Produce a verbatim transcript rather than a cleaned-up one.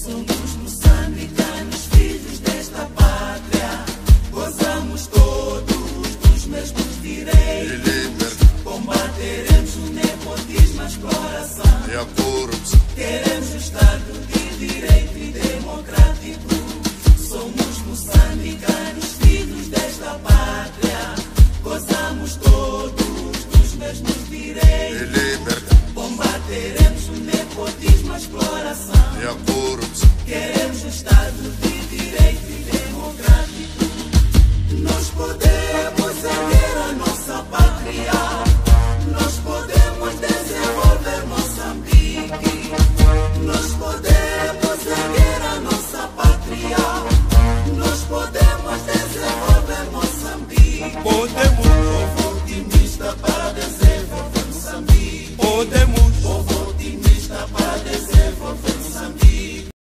Somos moçambicanos, filhos desta pátria. Gozamos todos dos mesmos direitos. Combateremos o nepotismo, a exploração e a corrupção. Queremos um Estado de direito e democrático. Somos moçambicanos, filhos desta pátria. Gozamos todos dos mesmos direitos. Combateremos o nepotismo, a exploração e a corrupção. Queremos um Estado de